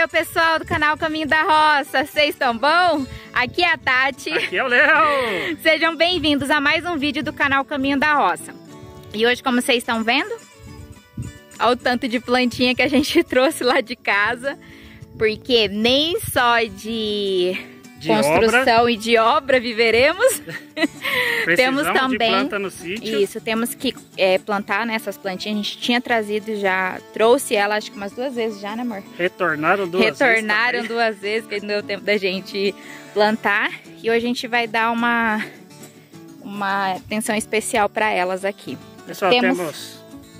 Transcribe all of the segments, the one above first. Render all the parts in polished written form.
Fala, pessoal do canal Caminho da Roça, vocês estão bom? Aqui é a Tati. Aqui é o Léo. Sejam bem-vindos a mais um vídeo do canal Caminho da Roça. E hoje, como vocês estão vendo, olha o tanto de plantinha que a gente trouxe lá de casa, porque nem só de construção obra. E de obra viveremos. Temos também de planta no sítio. Isso, temos que plantar nessas plantinhas. A gente tinha trazido já, trouxe ela acho que umas 2 vezes já, né, amor? Retornaram duas vezes, que não deu tempo da gente plantar. E hoje a gente vai dar uma atenção especial para elas aqui. Pessoal, temos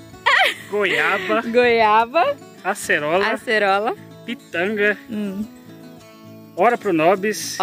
goiaba, acerola, pitanga, Ora Pronobis,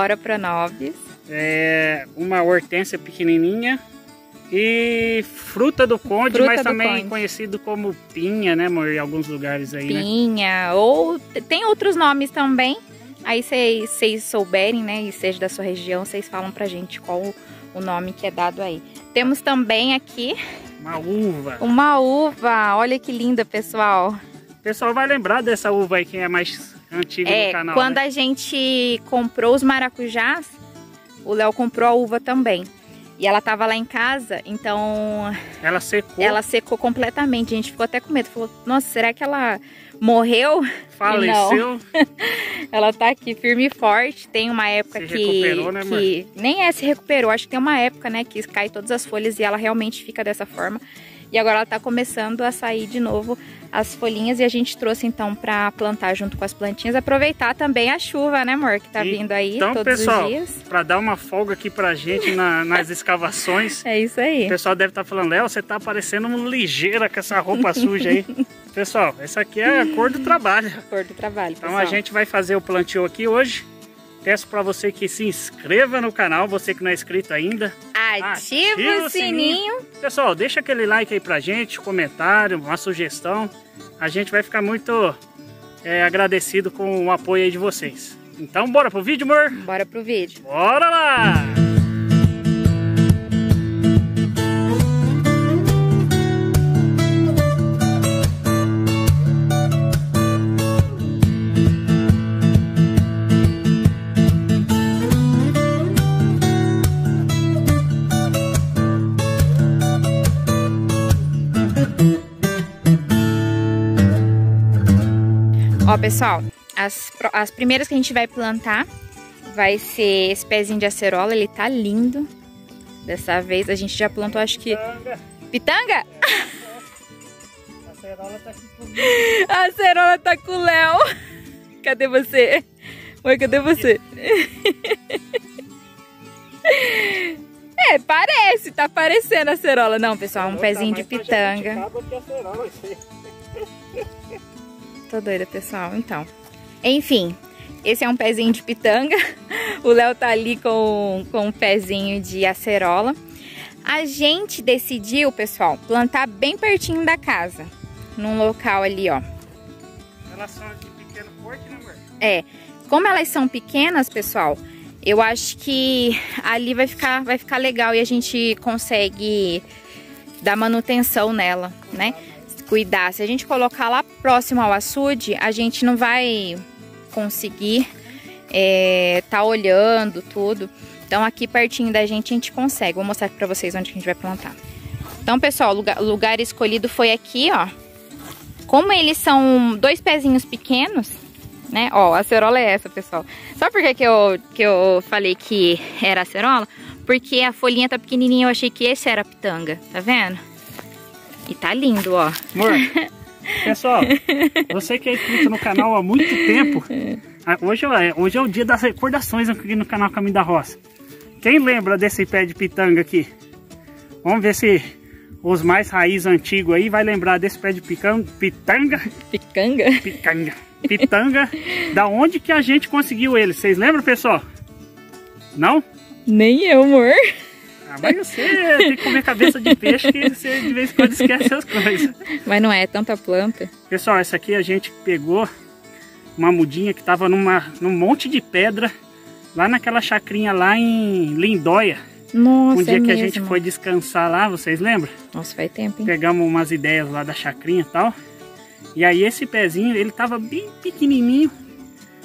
uma hortênsia pequenininha e fruta do conde, mas também conhecido como pinha, né, amor, em alguns lugares aí, pinha, né? Ou tem outros nomes também. Aí vocês souberem, né, e seja da sua região, vocês falam pra gente qual o nome que é dado aí. Temos também aqui uma uva, olha que linda, pessoal. O pessoal vai lembrar dessa uva aí, quem é mais antigo do canal. Quando, né? A gente comprou os maracujás, o Léo comprou a uva também. E ela tava lá em casa, então... Ela secou. Ela secou completamente. A gente ficou até com medo. Falou, nossa, será que ela morreu? Faleceu. Ela tá aqui firme e forte. Tem uma época se recuperou, né, amor? Nem se recuperou. Acho que tem uma época, né, que cai todas as folhas e ela realmente fica dessa forma. E agora ela tá começando a sair de novo as folhinhas e a gente trouxe então para plantar junto com as plantinhas, aproveitar também a chuva, né, amor, que tá vindo aí todos os dias. Para dar uma folga aqui pra gente nas escavações. É isso aí. O pessoal deve estar falando, Léo, você tá parecendo um ligeira com essa roupa suja aí. Pessoal, essa aqui é a cor do trabalho. A cor do trabalho, então a gente vai fazer o plantio aqui hoje. Peço para você que se inscreva no canal, você que não é inscrito ainda. Ativa o sininho. Pessoal, deixa aquele like aí pra gente, comentário, uma sugestão. A gente vai ficar muito agradecido com o apoio aí de vocês. Então bora pro vídeo, amor? Bora pro vídeo. Bora lá! Ó, pessoal, as primeiras que a gente vai plantar vai ser esse pezinho de acerola, ele tá lindo. Dessa vez a gente já plantou, acho que... Pitanga? A acerola tá aqui comigo. A acerola tá com o Léo. Cadê você? Oi, cadê você? Tá parecendo a acerola. Não, pessoal, um pezinho de pitanga. Tô doida, pessoal. Então, enfim, esse é um pezinho de pitanga. O Léo tá ali com um pezinho de acerola. A gente decidiu, pessoal, plantar bem pertinho da casa. Num local ali, ó. Elas são de pequeno porte, né, amor? Como elas são pequenas, pessoal, eu acho que ali vai ficar legal e a gente consegue dar manutenção nela, né? Cuidar. Se a gente colocar lá próximo ao açude, a gente não vai conseguir tá olhando tudo. Então aqui pertinho da gente consegue. Vou mostrar aqui pra vocês onde que a gente vai plantar. Então, pessoal, o lugar escolhido foi aqui, ó. Como eles são 2 pezinhos pequenos, né? Ó, a acerola é essa, pessoal. Sabe por que eu falei que era acerola? Porque a folhinha tá pequenininha, eu achei que esse era a pitanga, tá vendo? E tá lindo, ó. Amor, pessoal, você que é inscrito no canal há muito tempo, hoje é o dia das recordações aqui no canal Caminho da Roça. Quem lembra desse pé de pitanga aqui? Vamos ver se os mais raiz antigos aí vai lembrar desse pé de pitanga. Pitanga. Da onde que a gente conseguiu ele? Vocês lembram, pessoal? Não? Nem eu, amor. Mas você tem que comer cabeça de peixe que você de vez em quando esquece as coisas. Mas não é tanta planta. Pessoal, essa aqui a gente pegou uma mudinha que estava num monte de pedra lá naquela chacrinha lá em Lindóia. Nossa, um dia que a gente foi descansar lá, vocês lembram? Nossa, faz tempo, hein? Pegamos umas ideias lá da chacrinha e tal. E aí esse pezinho, ele tava bem pequenininho.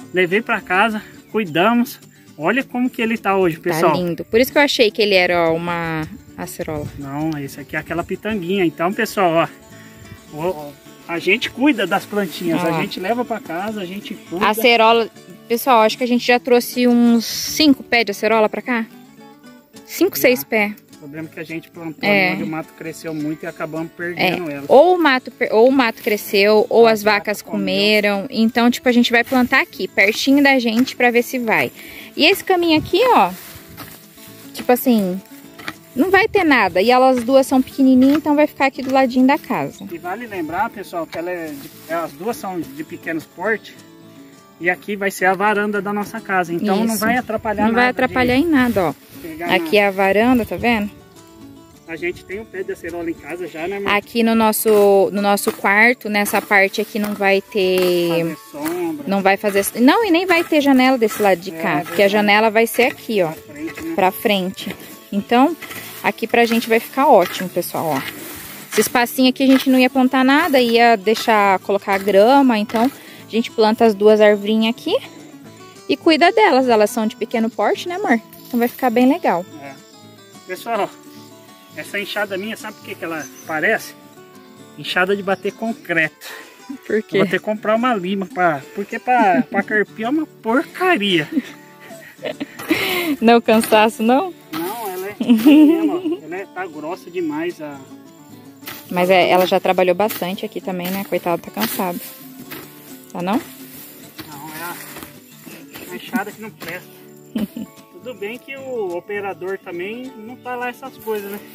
Levei pra casa, cuidamos. Olha como que ele tá hoje, pessoal. Tá lindo. Por isso que eu achei que ele era uma acerola. Não, esse aqui é aquela pitanguinha. Então, pessoal, ó, a gente cuida das plantinhas. A gente leva pra casa, a gente cuida. A acerola, pessoal, acho que a gente já trouxe uns 5 pés de acerola pra cá. 5, 6 pés. O problema é que a gente plantou onde o mato cresceu muito e acabamos perdendo ela. Ou o mato cresceu, ou as vacas comeram. Então, tipo, a gente vai plantar aqui, pertinho da gente, pra ver se vai. E esse caminho aqui, ó, tipo assim, não vai ter nada. E elas duas são pequenininhas, então vai ficar aqui do ladinho da casa. E vale lembrar, pessoal, que as duas são de pequenos porte. E aqui vai ser a varanda da nossa casa. Então não vai atrapalhar nada. Não vai atrapalhar em nada, ó. Aqui é a varanda, tá vendo? A gente tem um pé de acerola em casa já, né, mãe? Aqui no nosso quarto, nessa parte aqui não vai ter... Fazer sombra. Não vai fazer... Não, e nem vai ter janela desse lado de cá. Porque a janela vai ser aqui, ó. Pra frente, né? Pra frente. Então, aqui pra gente vai ficar ótimo, pessoal, ó. Esse espacinho aqui a gente não ia plantar nada, ia deixar, colocar grama, então... A gente planta as duas arvorinhas aqui e cuida delas. Elas são de pequeno porte, né, amor? Então vai ficar bem legal. É. Pessoal, essa enxada minha, sabe o que ela parece? Enxada de bater concreto. Por quê? Vou ter que comprar uma lima, porque pra carpir é uma porcaria. Não é o cansaço, não? Não, ela é mesmo, ela tá grossa demais. Mas ela já trabalhou bastante aqui também, né? Coitada, tá cansada. Tá não? Não, é a enxada que não presta. Tudo bem que o operador também não tá lá essas coisas, né?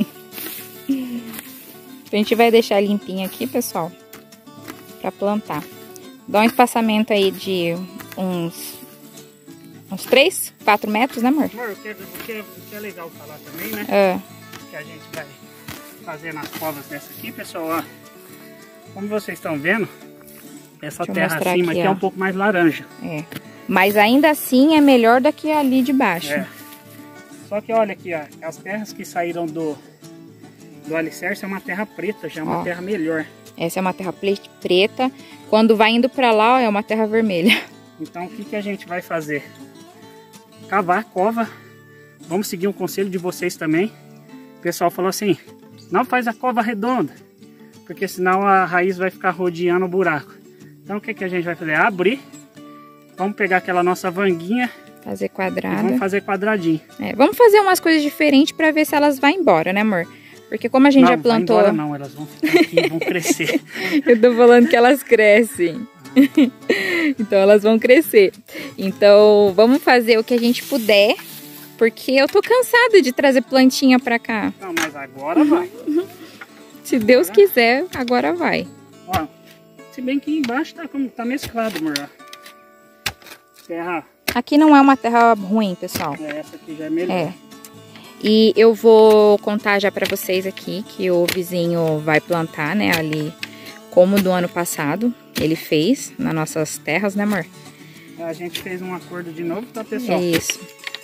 A gente vai deixar limpinho aqui, pessoal, pra plantar. Dá um espaçamento aí de uns 3, 4 metros, né, amor? Amor, o que é legal falar também, né? Que a gente vai fazer nas covas dessa aqui, pessoal, ó. Como vocês estão vendo, essa terra acima aqui é um pouco mais laranja. Mas ainda assim é melhor do que ali de baixo. Só que olha aqui, ó, as terras que saíram do alicerce é uma terra preta, já é uma terra melhor. Essa é uma terra preta. Quando vai indo pra lá, ó, é uma terra vermelha. Então o que a gente vai fazer? Cavar a cova. Vamos seguir um conselho de vocês também. O pessoal falou assim, não faz a cova redonda, porque senão a raiz vai ficar rodeando o buraco. Então o que a gente vai fazer? Abrir, vamos pegar aquela nossa vanguinha, fazer quadrado. Vamos fazer quadradinho. Vamos fazer umas coisas diferentes para ver se elas vão embora, né, amor? Porque como a gente já plantou... Não, vai embora não, elas vão ficar aqui e vão crescer. Eu tô falando que elas crescem. Então elas vão crescer. Então vamos fazer o que a gente puder, porque eu tô cansada de trazer plantinha pra cá. Não, mas agora vai. Se Deus quiser, agora vai. Ó, se bem que embaixo tá mesclado, amor. Terra... Aqui não é uma terra ruim, pessoal. Essa aqui já é melhor. E eu vou contar já pra vocês aqui que o vizinho vai plantar, né, ali, como do ano passado. Ele fez nas nossas terras, né, amor? A gente fez um acordo de novo, tá, pessoal? É isso.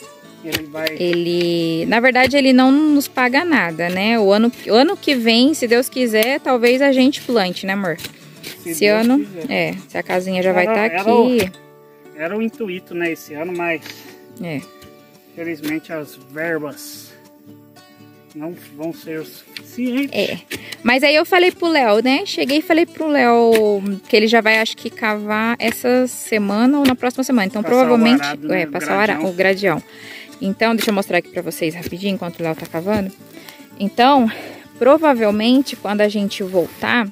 Ele na verdade, ele não nos paga nada, né? O ano que vem, se Deus quiser, talvez a gente plante, né, amor? Esse ano, se a casinha já vai estar aqui. Era o intuito, né, esse ano, mas infelizmente as verbas não vão ser o suficiente. Mas aí eu falei pro Léo, né? Cheguei e falei pro Léo que ele já vai, acho que, cavar essa semana ou na próxima semana. Então, provavelmente, passar o gradião. Então, deixa eu mostrar aqui pra vocês rapidinho, enquanto o Léo tá cavando. Então, provavelmente, quando a gente voltar,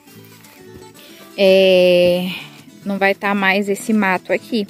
não vai estar mais esse mato aqui.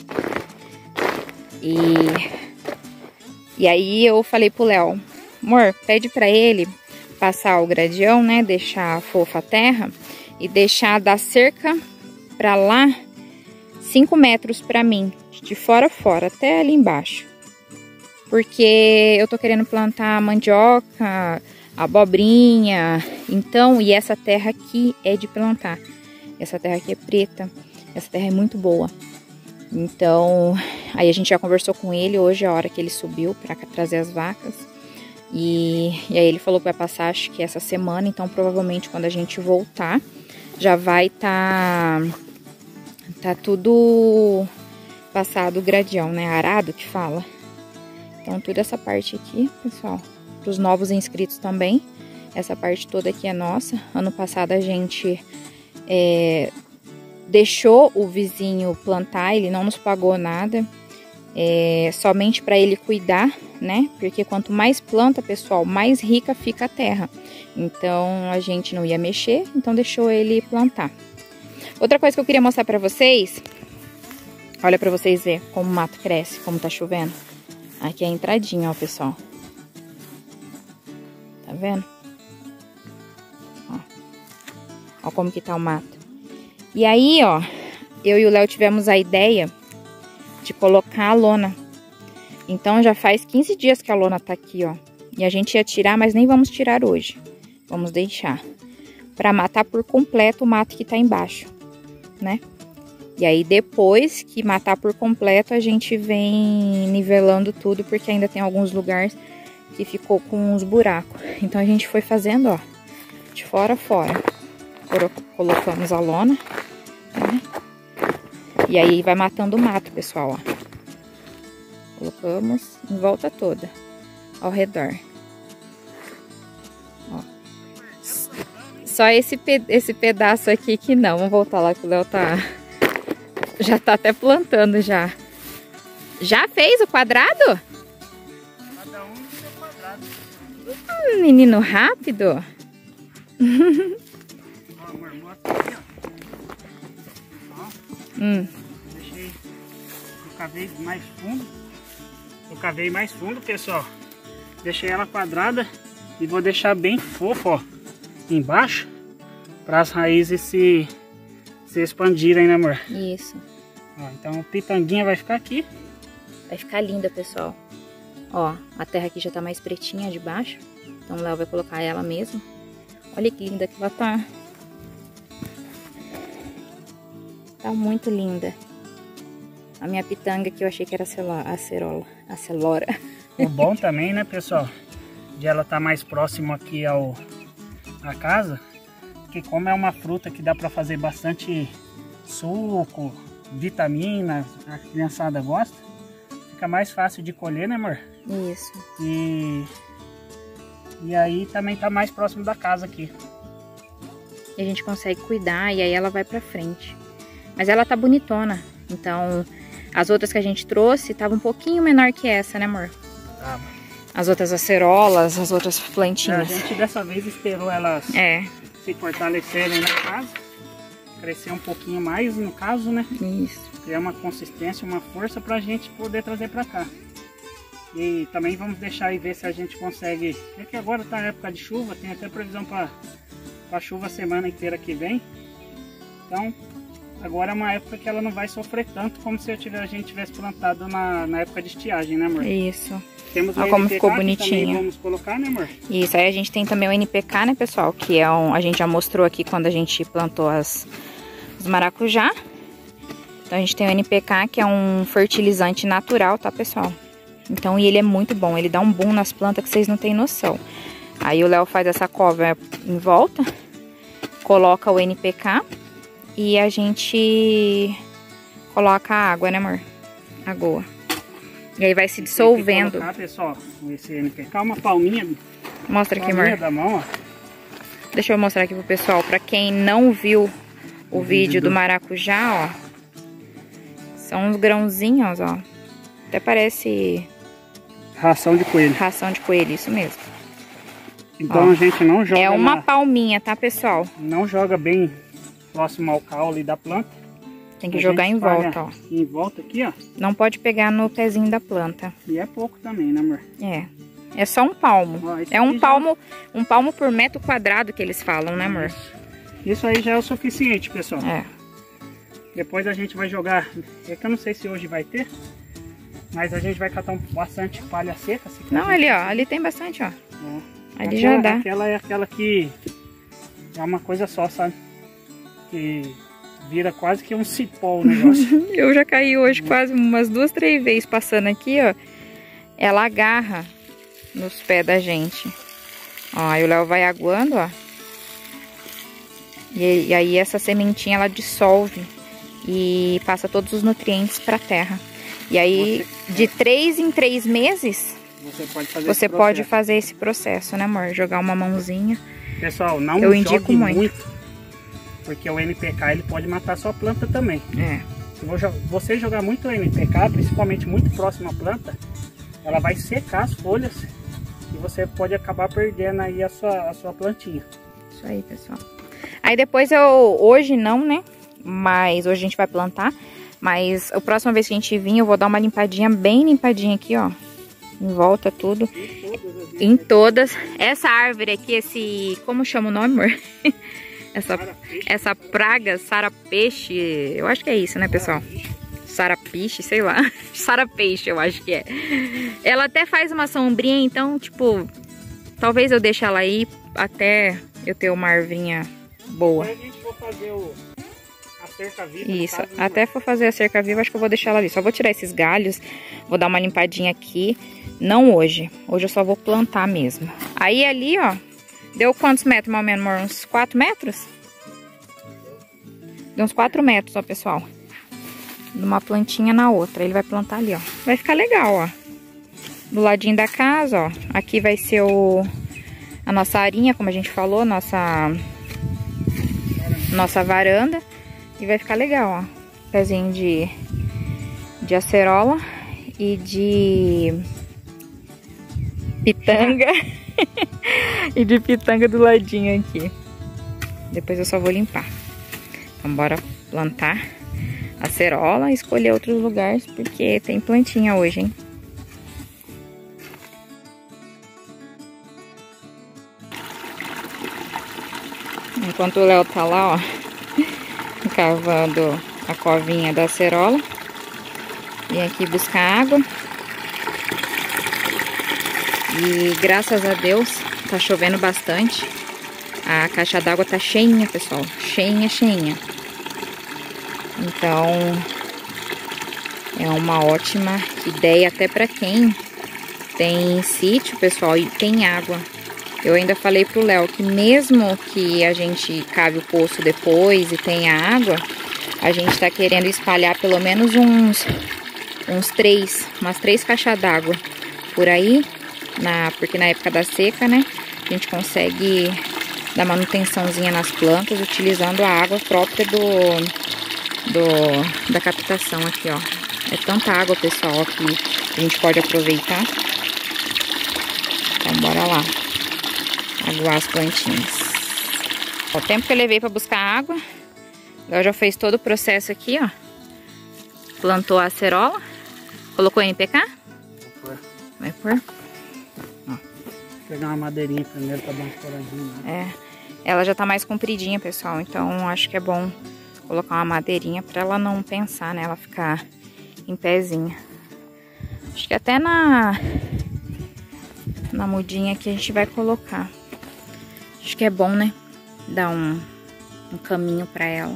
E aí eu falei pro Léo, amor, pede pra ele passar o gradião, né, deixar fofa a terra e deixar da cerca pra lá 5 metros pra mim, de fora a fora, até ali embaixo. Porque eu tô querendo plantar mandioca, abobrinha, então, e essa terra aqui é de plantar. Essa terra aqui é preta, essa terra é muito boa. Então, aí a gente já conversou com ele hoje, a hora que ele subiu pra trazer as vacas. E aí ele falou que vai passar, acho que essa semana, então provavelmente quando a gente voltar, já vai tá tudo passado o gradião, né? Arado que fala. Então, toda essa parte aqui, pessoal, para os novos inscritos também, essa parte toda aqui é nossa. Ano passado a gente deixou o vizinho plantar, ele não nos pagou nada, somente para ele cuidar, né? Porque quanto mais planta, pessoal, mais rica fica a terra. Então, a gente não ia mexer, então deixou ele plantar. Outra coisa que eu queria mostrar para vocês, olha para vocês verem como o mato cresce, como tá chovendo. Aqui é a entradinha, ó, pessoal. Tá vendo? Ó como que tá o mato. E aí, ó, eu e o Léo tivemos a ideia de colocar a lona. Então, já faz 15 dias que a lona tá aqui, ó. E a gente ia tirar, mas nem vamos tirar hoje. Vamos deixar. Pra matar por completo o mato que tá embaixo, né? E aí, depois que matar por completo, a gente vem nivelando tudo, porque ainda tem alguns lugares que ficou com uns buracos. Então, a gente foi fazendo, ó, de fora a fora. Colocamos a lona, né? E aí, vai matando o mato, pessoal, ó. Colocamos em volta toda, ao redor. Ó. Só esse pedaço aqui que não. Vamos voltar lá que o Léo já tá até plantando já. Já fez o quadrado? Cada um no seu quadrado. Menino rápido. Ó, amor, mostra aqui, ó. Deixei, eu cavei mais fundo. Eu cavei mais fundo, pessoal. Deixei ela quadrada e vou deixar bem fofo, ó, embaixo, para as raízes se expandirem, né, amor? Isso. Ó, então a pitanguinha vai ficar aqui. Vai ficar linda, pessoal. Ó, a terra aqui já tá mais pretinha de baixo. Então o Léo vai colocar ela mesmo. Olha que linda que ela tá. Tá muito linda. A minha pitanga que eu achei que era acelora. O bom também, né, pessoal, de ela tá mais próximo aqui à casa, que como é uma fruta que dá para fazer bastante suco, vitaminas, a criançada gosta, fica mais fácil de colher, né, amor? Isso. E aí também tá mais próximo da casa aqui. E a gente consegue cuidar e aí ela vai pra frente. Mas ela tá bonitona, então as outras que a gente trouxe estavam um pouquinho menor que essa, né, amor? Tá. As outras acerolas, as outras plantinhas. A gente dessa vez esperou elas se fortalecerem na casa, crescer um pouquinho mais, no caso, né? Isso. Criar uma consistência, uma força pra gente poder trazer pra cá. E também vamos deixar e ver se a gente consegue. É que agora tá a época de chuva, tem até previsão para chuva a semana inteira que vem. Então, agora é uma época que ela não vai sofrer tanto como se a gente tivesse plantado na época de estiagem, né, amor? Isso. Temos olha como ficou bonitinho. Vamos colocar, né, amor? Isso, aí a gente tem também o NPK, né, pessoal? Que é a gente já mostrou aqui quando a gente plantou os maracujá. Então a gente tem o NPK, que é um fertilizante natural, tá, pessoal? Então, e ele é muito bom, ele dá um boom nas plantas que vocês não têm noção. Aí o Léo faz essa cova em volta, coloca o NPK e a gente coloca a água, né, amor? Água. E aí vai se dissolvendo. Tem que colocar, pessoal, esse NPK, uma palminha. Mostra aqui, amor. Da mão, ó. Deixa eu mostrar aqui pro pessoal, pra quem não viu o vídeo do maracujá, ó. São uns grãozinhos, ó. Até parece... ração de coelho. Ração de coelho, isso mesmo. Então a gente não joga... É uma palminha, tá, pessoal? Não joga bem próximo ao caule da planta. Tem que jogar em volta, ó. Em volta aqui, ó. Não pode pegar no pezinho da planta. E é pouco também, né, amor? É só um palmo. Ó, é um palmo por metro quadrado que eles falam, né, amor? Isso aí já é o suficiente, pessoal. É. Depois a gente vai jogar... É que eu não sei se hoje vai ter. Mas a gente vai catar bastante palha seca. Não, ali, ó. Ali tem bastante, ó. Ali aquela, já dá. Aquela é aquela que é uma coisa só, sabe? Que vira quase que um cipó o negócio. Eu já caí hoje quase umas 2, 3 vezes passando aqui, ó. Ela agarra nos pés da gente. Ó, aí o Léo vai aguando, ó. E aí essa sementinha, ela dissolve. e passa todos os nutrientes para a terra. E aí, de 3 em 3 meses, você pode fazer esse processo, né, amor? Jogar uma mãozinha. Pessoal, não eu indico muito, porque o NPK ele pode matar a sua planta também. Se você jogar muito NPK, principalmente muito próximo à planta, ela vai secar as folhas e você pode acabar perdendo aí a sua plantinha. Isso aí, pessoal. Aí depois hoje não, né? Mas hoje a gente vai plantar. Mas a próxima vez que a gente vir, eu vou dar uma limpadinha, bem limpadinha aqui, ó. Em volta tudo. Em todas. Essa árvore aqui, como chama o nome, amor? essa praga, sarapiche, eu acho que é isso, né, pessoal? Sarapiche, sei lá. Sarapiche, eu acho que é. Ela até faz uma sombrinha, então, tipo, talvez eu deixe ela aí até eu ter uma arvinha boa. Depois a gente for fazer a cerca viva. Isso, até for fazer a cerca viva, acho que eu vou deixar ela ali. Só vou tirar esses galhos, vou dar uma limpadinha aqui. Não hoje. Hoje eu só vou plantar mesmo. Aí ali, ó, deu quantos metros, mais ou menos, amor? Uns 4 metros? Deu uns 4 metros, ó, pessoal. De uma plantinha na outra. Ele vai plantar ali, ó. Vai ficar legal, ó. Do ladinho da casa, ó. Aqui vai ser a nossa arinha, como a gente falou, nossa varanda. E vai ficar legal, ó. Pezinho de acerola e de pitanga. E de pitanga do ladinho aqui. Depois eu só vou limpar. Então bora plantar acerola e escolher outros lugares, porque tem plantinha hoje, hein? Enquanto o Léo tá lá, ó, cavando a covinha da acerola. Vim aqui buscar água. E graças a Deus tá chovendo bastante. A caixa d'água tá cheinha, pessoal. Cheinha, cheinha. Então é uma ótima ideia até para quem tem sítio, pessoal, e tem água. Eu ainda falei pro Léo que mesmo que a gente cave o poço depois e tenha água, a gente tá querendo espalhar pelo menos umas 3 caixas d'água por aí, porque na época da seca, né, a gente consegue dar manutençãozinha nas plantas utilizando a água própria da captação aqui, ó. É tanta água, pessoal, que a gente pode aproveitar. Então bora lá aguar as plantinhas. O tempo que eu levei para buscar água, ela já fez todo o processo aqui, ó. Plantou a acerola, colocou NPK? Vai pôr. Vou pegar uma madeirinha primeiro para dar uma coradinha. Né? Ela já tá mais compridinha, pessoal, então acho que é bom colocar uma madeirinha para ela não pensar, né? Ela ficar em pezinha. Acho que até na mudinha que a gente vai colocar. Acho que é bom, né? Dar um caminho pra ela.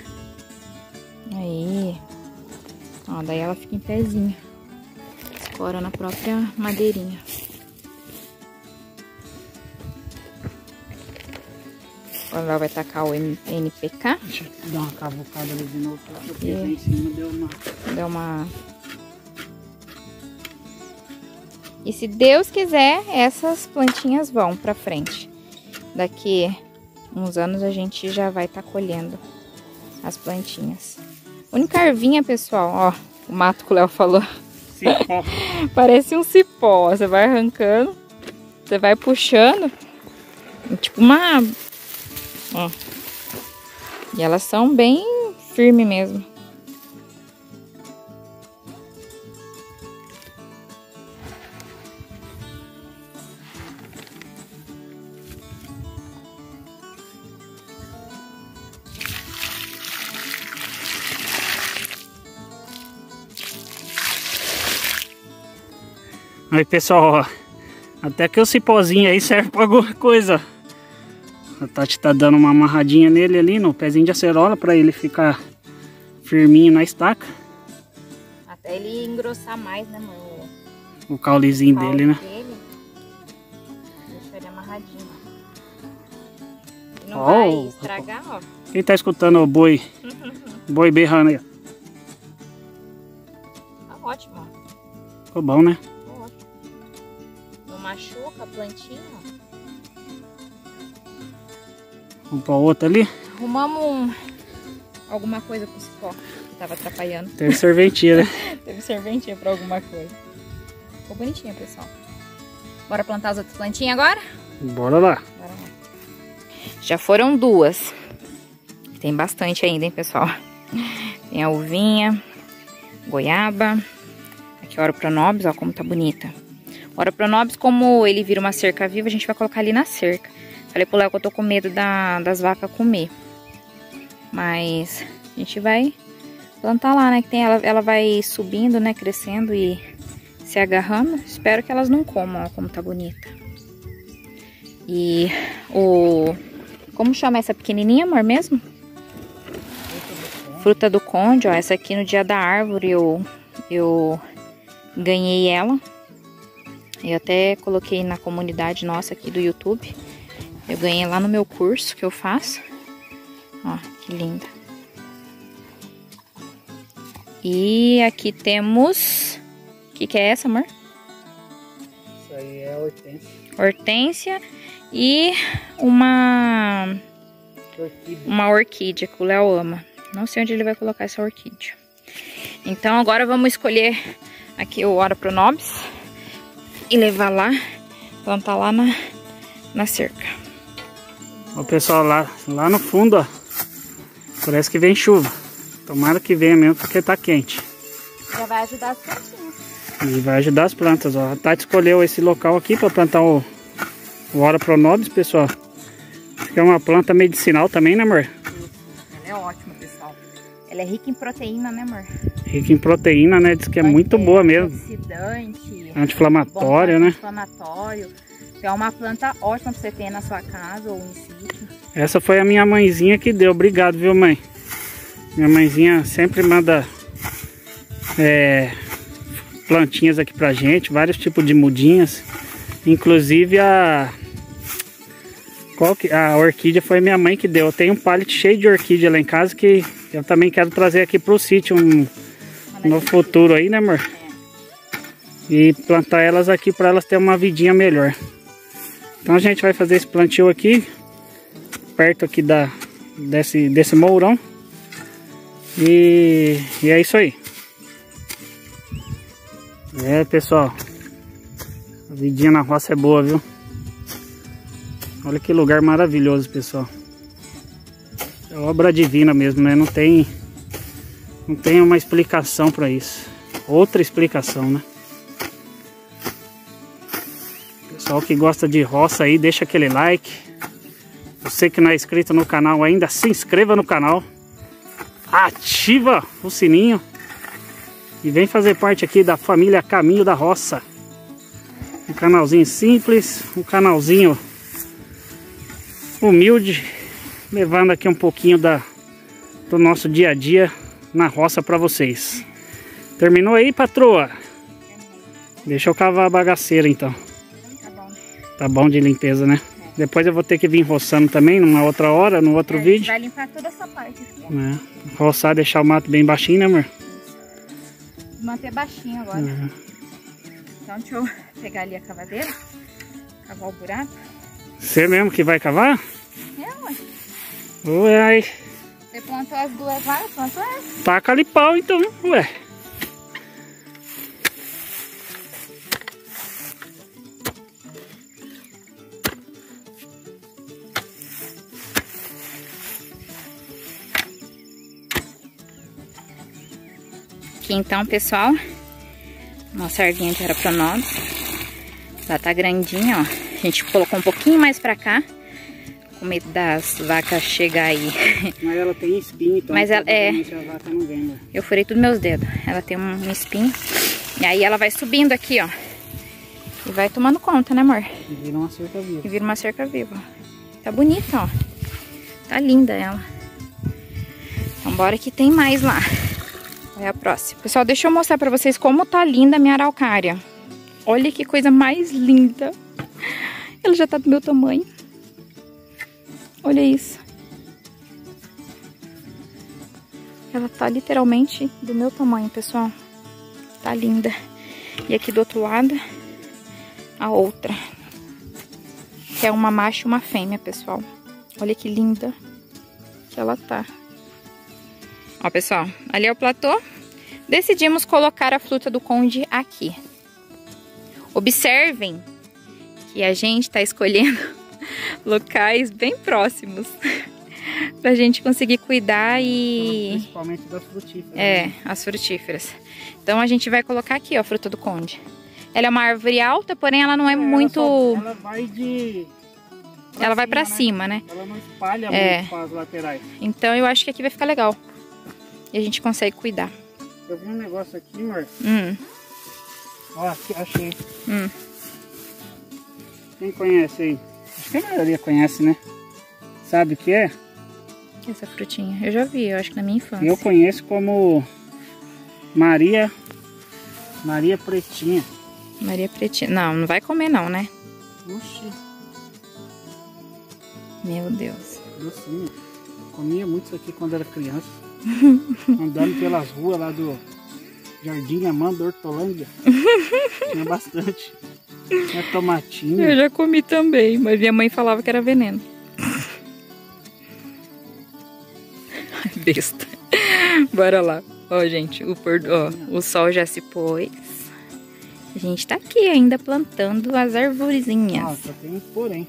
Aí, ó, daí ela fica em pezinha. Escora na própria madeirinha. Agora ela vai tacar o NPK. Deixa eu dar uma cavucada ali de novo. Porque em cima deu uma... E se Deus quiser, essas plantinhas vão pra frente. Daqui uns anos a gente já vai estar colhendo as plantinhas. Única arvinha, pessoal, ó, o mato que o Léo falou. Cipó. Parece um cipó, você vai arrancando, você vai puxando, tipo uma... Ó. E elas são bem firmes mesmo. Aí, pessoal, ó, até que o cipózinho aí serve pra alguma coisa. A Tati tá dando uma amarradinha nele ali, no pezinho de acerola, pra ele ficar firminho na estaca. Até ele engrossar mais, né, mano? O caulezinho dele, né? Deixa ele amarradinho. Não vai estragar, ó. Quem tá escutando o boi berrando aí? Tá ótimo, ó. Ficou bom, né? Ficou ótimo. Não machuca a plantinha, ó. Vamos pra outra ali? Arrumamos alguma coisa pro cipó que tava atrapalhando. Teve serventia, né? Teve serventia pra alguma coisa. Ficou bonitinha, pessoal. Bora plantar as outras plantinhas agora? Bora lá. Bora lá. Já foram 2. Tem bastante ainda, hein, pessoal? Tem a uvinha, goiaba. Aqui a Oro Pronobis, ó, como tá bonita. Oro Pronobis, como ele vira uma cerca viva, a gente vai colocar ali na cerca. Falei pro Léo que eu tô com medo das vacas comer. Mas a gente vai plantar lá, né? Que tem, ela vai subindo, né? Crescendo e se agarrando. Espero que elas não comam, ó, como tá bonita. E o... Como chama essa pequenininha, amor, mesmo? Fruta do conde, ó. Essa aqui no dia da árvore eu ganhei ela. Eu até coloquei na comunidade nossa aqui do YouTube. Eu ganhei lá no meu curso que eu faço. Ó, que linda. E aqui temos... O que é essa, amor? Isso aí é hortênsia. Hortência e uma orquídea que o Léo ama. Não sei onde ele vai colocar essa orquídea. Então agora vamos escolher aqui o Oro Pronobis e levar lá, plantar lá na cerca. Ó, pessoal, lá no fundo, ó, parece que vem chuva. Tomara que venha mesmo, porque tá quente. Já vai ajudar as plantinhas. E vai ajudar as plantas, ó. A Tati escolheu esse local aqui para plantar o Oro Pronobis, pessoal. Acho que é uma planta medicinal também, né, amor? Ela é ótima, pessoal. Ela é rica em proteína, né, amor? Rica em proteína, né? Diz que é muito boa mesmo. Antioxidante. Anti-inflamatório, né? Anti-inflamatório. É uma planta ótima pra você ter na sua casa ou em sítio. Essa foi a minha mãezinha que deu. Obrigado, viu, mãe? Minha mãezinha sempre manda plantinhas aqui pra gente. Vários tipos de mudinhas. Inclusive a orquídea foi minha mãe que deu. Eu tenho um pallet cheio de orquídea lá em casa que eu também quero trazer aqui pro sítio no futuro aí, né, amor? E plantar elas aqui para elas terem uma vidinha melhor. Então a gente vai fazer esse plantio aqui, perto aqui desse mourão. E é isso aí. Pessoal, a vidinha na roça é boa, viu? Olha que lugar maravilhoso, pessoal. É obra divina mesmo, né? Não tem uma explicação para isso. Outra explicação, né? Pessoal que gosta de roça aí, deixa aquele like. Você que não é inscrito no canal ainda, se inscreva no canal. Ativa o sininho. E vem fazer parte aqui da família Caminho da Roça. Um canalzinho simples, um canalzinho humilde, levando aqui um pouquinho do nosso dia a dia na roça para vocês. Terminou aí, patroa? Deixa eu cavar a bagaceira então. Tá bom de limpeza, né? Depois eu vou ter que vir roçando também, numa outra hora, no outro vídeo. Vai limpar toda essa parte aqui. Roçar, deixar o mato bem baixinho, né, amor? Manter baixinho agora. Então deixa eu pegar ali a cavadeira, cavar o buraco. Você mesmo que vai cavar? Ué. Ué. Você plantou as duas lá, eu plantou essa. Taca ali pau então, ué. Aqui então, pessoal, nossa ervinha de Oro Pronobis. Ela tá grandinha, ó. A gente colocou um pouquinho mais pra cá, com medo das vacas chegar aí. Mas ela tem espinho, então. Mas ela a vaca não vem, né? Eu furei tudo meus dedos. Ela tem um espinho. E aí ela vai subindo aqui, ó. E vai tomando conta, né, amor? E vira uma cerca viva. E vira uma cerca viva. Tá bonita, ó. Tá linda ela. Então bora que tem mais lá. É a próxima. Pessoal, deixa eu mostrar pra vocês como tá linda a minha araucária. Olha que coisa mais linda. Ela já tá do meu tamanho. Olha isso. Ela tá literalmente do meu tamanho, pessoal. Tá linda. E aqui do outro lado, a outra. Que é uma macho e uma fêmea, pessoal. Olha que linda que ela tá. Ó, pessoal, ali é o platô. Decidimos colocar a fruta do conde aqui. Observem que a gente tá escolhendo locais bem próximos pra gente conseguir cuidar e... Principalmente das frutíferas. É, né? as frutíferas. Então a gente vai colocar aqui, ó, a fruta do conde. Ela é uma árvore alta, porém ela não é muito... Ela vai de... Ela vai pra cima, né? Ela não espalha muito para as laterais. Então eu acho que aqui vai ficar legal. E a gente consegue cuidar. Eu vi um negócio aqui, amor. Ó, aqui, achei. Quem conhece aí? Acho que a maioria conhece, né? Sabe o que é? Essa frutinha. Eu já vi, eu acho que na minha infância. Eu conheço como Maria Pretinha. Maria Pretinha. Não, não vai comer não, né? Oxi. Meu Deus. Docinho. Comia muito isso aqui quando era criança. Andando pelas ruas lá do Jardim Amanda Hortolândia. Tinha bastante. Tinha tomatinho. Eu já comi também, mas minha mãe falava que era veneno. Ai, besta. Bora lá. Ó, gente, o sol já se pôs. A gente tá aqui ainda plantando as arvorezinhas. Ah, só tem um porém.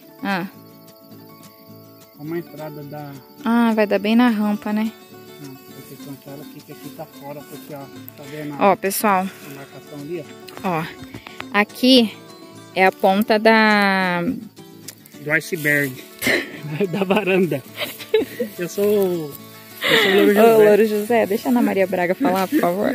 Uma entrada da... Ah, vai dar bem na rampa, né? Não, vai ter que plantar ela aqui, que aqui tá fora, porque, ó, tá vendo Ó, pessoal. a marcação ali, Ó, aqui é a ponta do iceberg. Da varanda. Eu sou o Louro José. Ô, Louro José, deixa a Ana Maria Braga falar, por favor.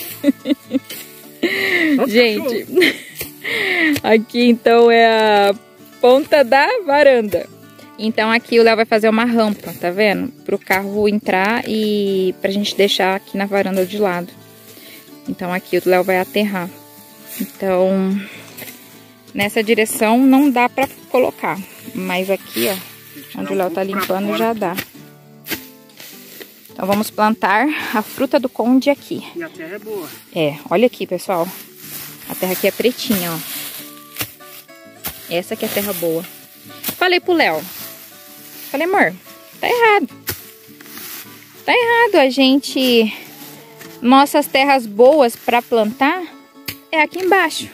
Gente, aqui então é a ponta da varanda. Então aqui o Léo vai fazer uma rampa, tá vendo? Pro carro entrar e pra gente deixar aqui na varanda de lado. Então aqui o Léo vai aterrar. Então, nessa direção não dá pra colocar. Mas aqui, ó, onde o Léo tá limpando já dá. Então vamos plantar a fruta do conde aqui. E a terra é boa. É, olha aqui, pessoal. A terra aqui é pretinha, ó. Essa aqui é a terra boa. Falei pro Léo. Falei, amor, tá errado. Tá errado a gente... Nossas terras boas pra plantar é aqui embaixo.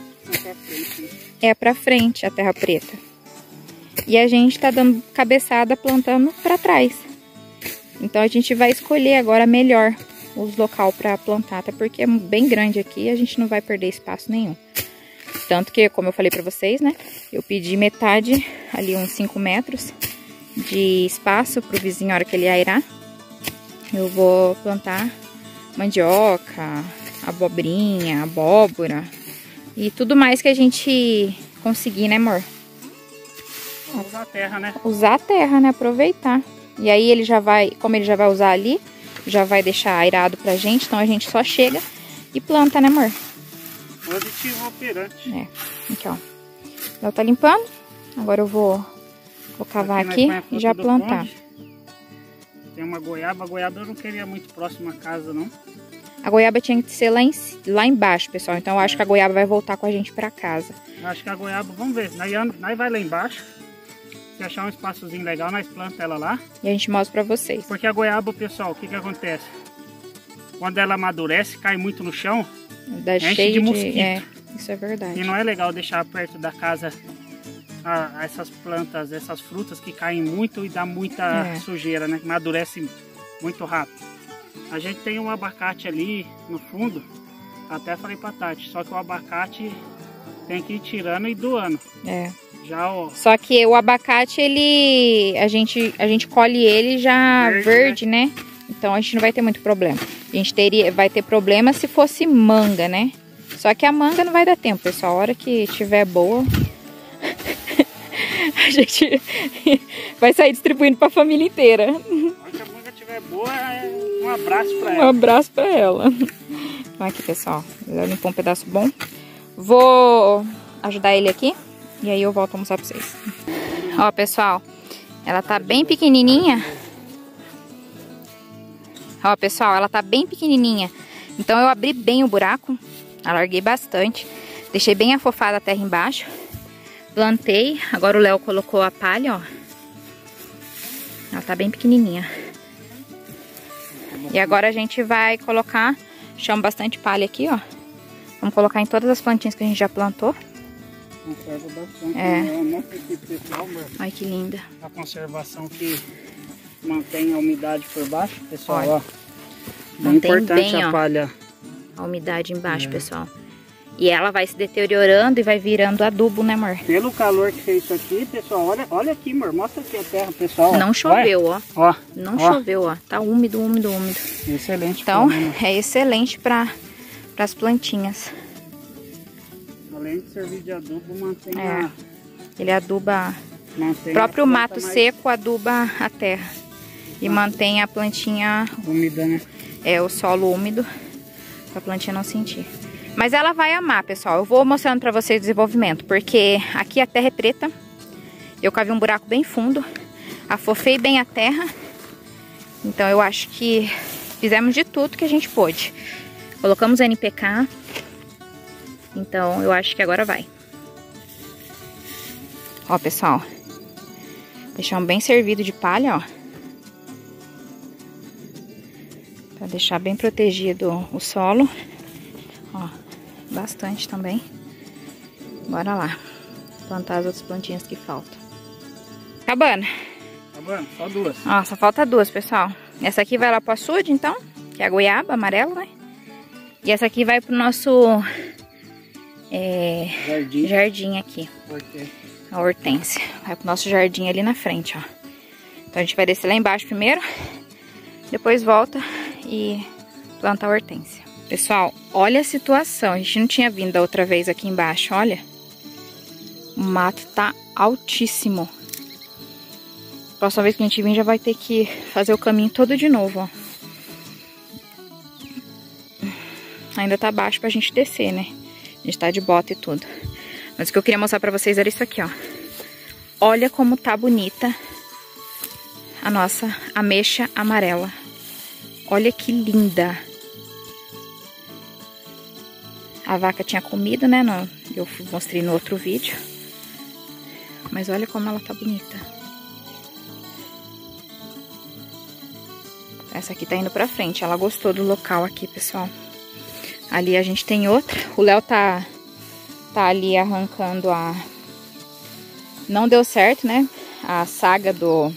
É pra frente a terra preta. E a gente tá dando cabeçada plantando pra trás. Então a gente vai escolher agora melhor os local pra plantar. Até porque é bem grande aqui e a gente não vai perder espaço nenhum. Tanto que, como eu falei pra vocês, né? Eu pedi metade, ali uns 5 metros de espaço pro vizinho, a hora que ele airar. Eu vou plantar mandioca, abobrinha, abóbora e tudo mais que a gente conseguir, né, amor? Usar a terra, né? Usar a terra, né? Aproveitar. E aí ele já vai, como ele já vai usar ali, já vai deixar airado pra gente, então a gente só chega e planta, né, amor? Positivo operante. É, aqui, ó. Ela tá limpando. Agora eu vou cavar aqui e já plantar. Tem uma goiaba. A goiaba eu não queria muito próximo à casa, não. A goiaba tinha que ser lá embaixo, pessoal. Então eu acho que a goiaba vai voltar com a gente pra casa. Eu acho que a goiaba, vamos ver. Nós vai lá embaixo. Se achar um espaçozinho legal, nós plantamos ela lá. E a gente mostra pra vocês. Porque a goiaba, pessoal, o que acontece? Quando ela amadurece, cai muito no chão. Dá cheio de mosquito. É, isso é verdade. E não é legal deixar perto da casa essas plantas, essas frutas que caem muito e dá muita sujeira, né? Amadurece muito rápido. A gente tem um abacate ali no fundo, até falei pra Tati, só que o abacate tem que ir tirando e doando. É. Já o... Só que o abacate, a gente colhe ele já verde, né? Então a gente não vai ter muito problema. A gente vai ter problema se fosse manga, né? Só que a manga não vai dar tempo, pessoal. A hora que tiver boa, a gente vai sair distribuindo para a família inteira. A hora que a manga tiver boa, um abraço para ela. Um abraço para ela. Então aqui, pessoal, eu limpou um pedaço bom. Vou ajudar ele aqui e aí eu volto a mostrar para vocês. Ó, pessoal, ela tá bem pequenininha. Ó, pessoal, ela tá bem pequenininha. Então eu abri bem o buraco, alarguei bastante. Deixei bem afofada a terra embaixo. Plantei, agora o Léo colocou a palha, ó. Ela tá bem pequenininha. E agora a gente vai colocar, chama bastante palha aqui, ó. Vamos colocar em todas as plantinhas que a gente já plantou. Conserva bastante. É. Aqui, pessoal, olha que linda. A conservação que mantém a umidade por baixo, pessoal, olha, ó. Bem importante bem, a ó, palha. A umidade embaixo, pessoal. E ela vai se deteriorando e vai virando adubo, né, amor? Pelo calor que fez isso aqui, pessoal, olha aqui, amor. Mostra aqui a terra, pessoal. Não choveu, ó. Não choveu, ó. Tá úmido, úmido, úmido. Excelente. Então, é excelente para as plantinhas. Além de servir de adubo, mantém ele aduba... Mantém o próprio mato mais... seco aduba a terra. E mantém a plantinha... úmida, né? É, o solo úmido, pra plantinha não sentir. Mas ela vai amar, pessoal. Eu vou mostrando pra vocês o desenvolvimento, porque aqui a terra é preta. Eu cavei um buraco bem fundo, afofei bem a terra. Então eu acho que fizemos de tudo que a gente pôde. Colocamos NPK. Então eu acho que agora vai. Ó, pessoal. Deixamos bem servido de palha, ó. Pra deixar bem protegido o solo. Ó, bastante também. Bora lá. Plantar as outras plantinhas que faltam. Acabando. Acabando, só duas. Ó, só falta duas, pessoal. Essa aqui vai lá pro açude, então. Que é a goiaba amarela, né? E essa aqui vai pro nosso... jardim aqui. A hortênsia. Vai pro nosso jardim ali na frente, ó. Então a gente vai descer lá embaixo primeiro. Depois volta e planta a hortênsia. Pessoal, olha a situação. A gente não tinha vindo da outra vez aqui embaixo, olha. O mato tá altíssimo. Próxima vez que a gente vir já vai ter que fazer o caminho todo de novo, ó. Ainda tá baixo pra gente descer, né? A gente tá de bota e tudo. Mas o que eu queria mostrar pra vocês era isso aqui, ó. Olha como tá bonita a nossa ameixa amarela. Olha que linda. A vaca tinha comido, né? Eu mostrei no outro vídeo. Mas olha como ela tá bonita. Essa aqui tá indo pra frente. Ela gostou do local aqui, pessoal. Ali a gente tem outra. O Léo tá ali arrancando a... Não deu certo, né? A saga do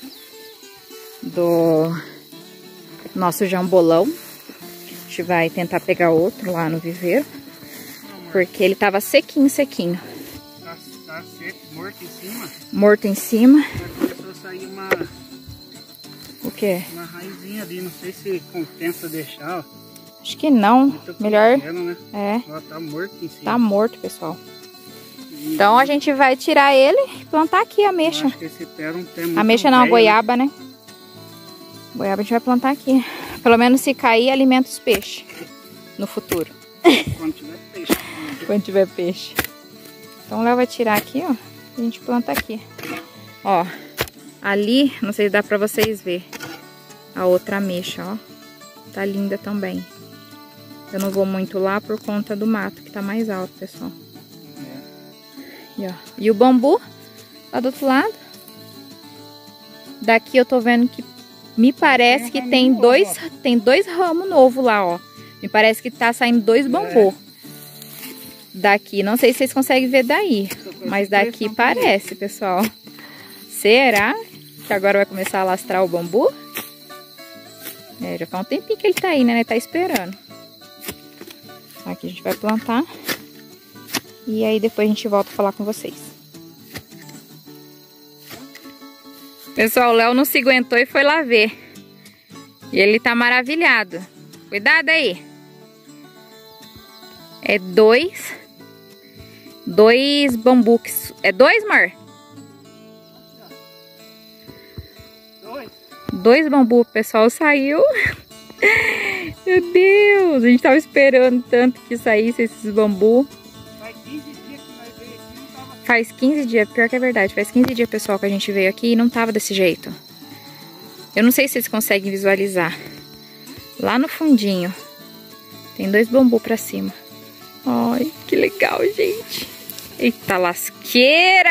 nosso jambolão. A gente vai tentar pegar outro lá no viveiro. Porque ele tava sequinho, sequinho. Tá seco, morto em cima. Morto em cima. Começou a sair uma... O quê? Uma raizinha ali, não sei se compensa deixar, ó. Acho que não. Melhor... pequeno, né? É. Ó, tá morto em cima. Tá morto, pessoal. Então a gente vai tirar ele e plantar aqui a ameixa. Acho que esse pé não tem muito ameixa não, a velho, goiaba, né? Goiaba a gente vai plantar aqui. Pelo menos se cair, alimenta os peixes no futuro. Quando tiver peixe. Quando tiver peixe. Então o Léo vai tirar aqui, ó. E a gente planta aqui. Ó. Ali, não sei se dá pra vocês verem. A outra ameixa, ó. Tá linda também. Eu não vou muito lá por conta do mato, que tá mais alto, pessoal. E, ó. E o bambu, lá do outro lado. Daqui eu tô vendo que me parece que tem dois ramos novos lá, ó. Me parece que tá saindo dois bambu. Daqui, não sei se vocês conseguem ver daí. Mas daqui parece, pessoal. Será que agora vai começar a lastrar o bambu? É, já faz um tempinho que ele tá aí, né? Ele tá esperando. Aqui a gente vai plantar. E aí depois a gente volta a falar com vocês. Pessoal, o Léo não se aguentou e foi lá ver. E ele tá maravilhado. Cuidado aí. É dois bambucos. É dois, Mar? Dois bambus, o pessoal saiu. Meu Deus, a gente tava esperando tanto que saísse esses bambus. Faz 15 dias que nós veio aqui, não tava... Faz 15 dias, pior que é verdade. Faz 15 dias, pessoal, que a gente veio aqui e não tava desse jeito. Eu não sei se vocês conseguem visualizar. Lá no fundinho. Tem 2 bambu pra cima. Ai, que legal, gente. Eita lasqueira.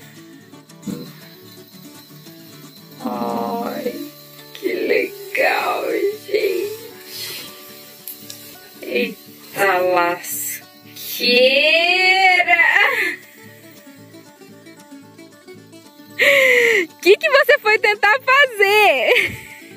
Ai, que legal, gente. Eita lasqueira. O que você foi tentar fazer?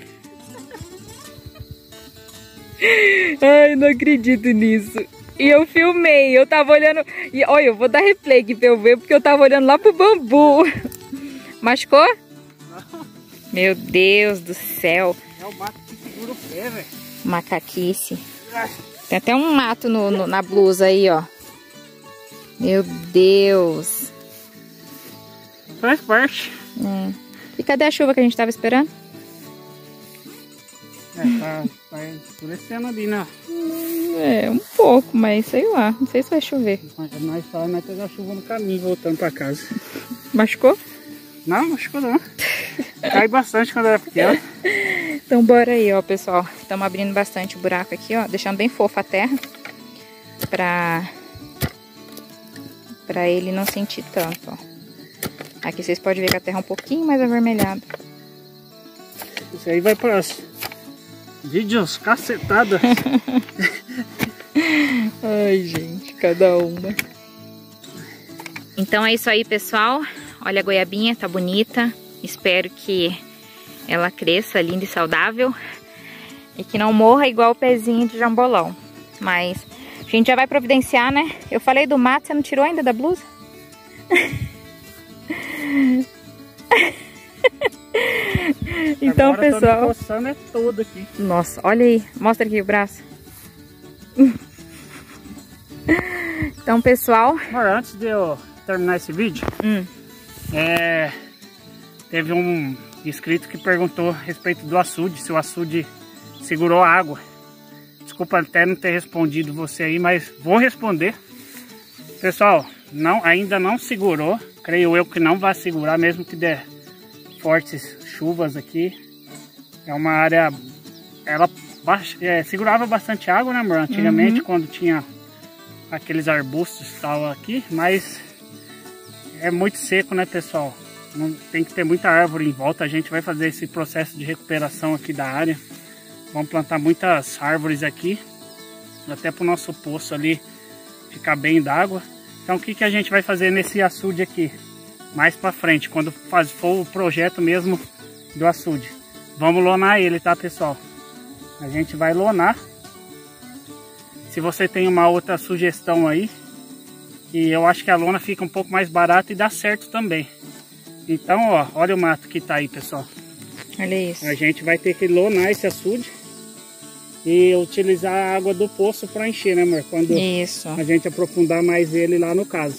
Ai, não acredito nisso. E eu filmei, eu tava olhando... E olha, eu vou dar replay aqui pra eu ver, porque eu tava olhando lá pro bambu. Machucou? Não. Meu Deus do céu. É o mato que segura o pé, velho. Macaquice. Tem até um mato na blusa aí, ó. Meu Deus. Faz parte. E cadê a chuva que a gente tava esperando? Tá escurecendo ali, né? Um pouco, mas sei lá. Não sei se vai chover. Nós pegar chuva no caminho, voltando pra casa. Machucou? Não, machucou não. Cai bastante quando era pequeno. Então bora aí, ó, pessoal. Estamos abrindo bastante o buraco aqui, ó. Deixando bem fofa a terra. Pra ele não sentir tanto, ó. Aqui vocês podem ver que a terra é um pouquinho mais avermelhada. Isso aí vai para os vídeos cacetadas. Ai, gente, cada uma. Então é isso aí, pessoal. Olha a goiabinha, tá bonita. Espero que ela cresça linda e saudável. E que não morra igual o pezinho de jambolão. Mas a gente já vai providenciar, né? Eu falei do mato, você não tirou ainda da blusa? Então, agora pessoal, tô me coçando é todo aqui. Nossa, olha aí, mostra aqui o braço. Então, pessoal, antes de eu terminar esse vídeo, teve um inscrito que perguntou a respeito do açude, se o açude segurou a água. Desculpa até não ter respondido você aí, mas vou responder. Pessoal, ainda não segurou. Creio eu que não vai segurar, mesmo que der fortes chuvas aqui. É uma área... Ela segurava bastante água, né, amor? Antigamente, quando tinha aqueles arbustos que estavam aqui. Mas é muito seco, né, pessoal? Não, tem que ter muita árvore em volta. A gente vai fazer esse processo de recuperação aqui da área. Vamos plantar muitas árvores aqui. Até para o nosso poço ali ficar bem d'água. Então o que a gente vai fazer nesse açude aqui? Mais pra frente, quando for o projeto mesmo do açude. Vamos lonar ele, tá, pessoal? A gente vai lonar. Se você tem uma outra sugestão aí, e eu acho que a lona fica um pouco mais barata e dá certo também. Então, ó, olha o mato que tá aí, pessoal. Olha isso. A gente vai ter que lonar esse açude e utilizar a água do poço para encher, né, amor? Quando isso. A gente aprofundar mais ele lá no caso.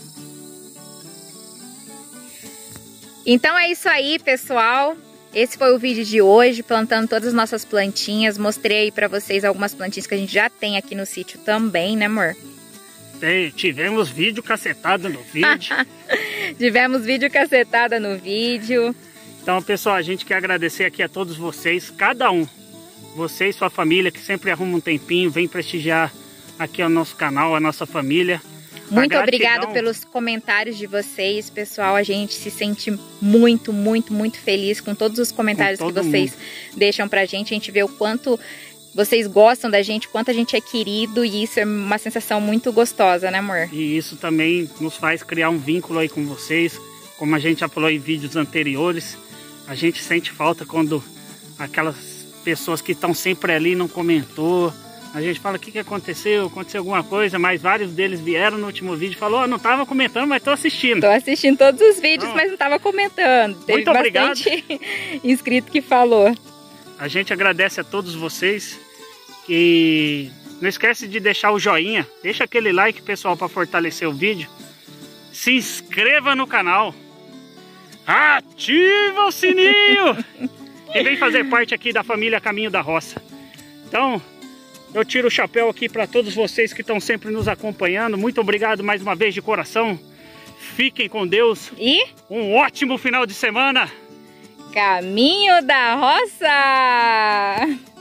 Então é isso aí, pessoal. Esse foi o vídeo de hoje, plantando todas as nossas plantinhas. Mostrei aí pra vocês algumas plantinhas que a gente já tem aqui no sítio também, né, amor? Tivemos vídeo cacetada no vídeo. Tivemos vídeo cacetada no vídeo. Então, pessoal, a gente quer agradecer aqui a todos vocês, cada um. Você e sua família, que sempre arruma um tempinho, vem prestigiar aqui o nosso canal, a nossa família. Muito obrigado pelos comentários de vocês, pessoal. A gente se sente muito, muito, muito feliz com todos os comentários que vocês deixam pra gente. A gente vê o quanto vocês gostam da gente, o quanto a gente é querido, e isso é uma sensação muito gostosa, né, amor? E isso também nos faz criar um vínculo aí com vocês. Como a gente já falou em vídeos anteriores, a gente sente falta quando aquelas pessoas que estão sempre ali não comentou. A gente fala, o que aconteceu? Aconteceu alguma coisa, mas vários deles vieram no último vídeo e falou, não estava comentando, mas estou assistindo. Estou assistindo todos os vídeos, mas não estava comentando. Teve muito obrigado. Inscrito que falou. A gente agradece a todos vocês e não esquece de deixar o joinha, deixa aquele like, pessoal, para fortalecer o vídeo. Se inscreva no canal, ativa o sininho e vem fazer parte aqui da família Caminho da Roça. Então, eu tiro o chapéu aqui para todos vocês que estão sempre nos acompanhando. Muito obrigado mais uma vez de coração. Fiquem com Deus. E um ótimo final de semana. Caminho da Roça!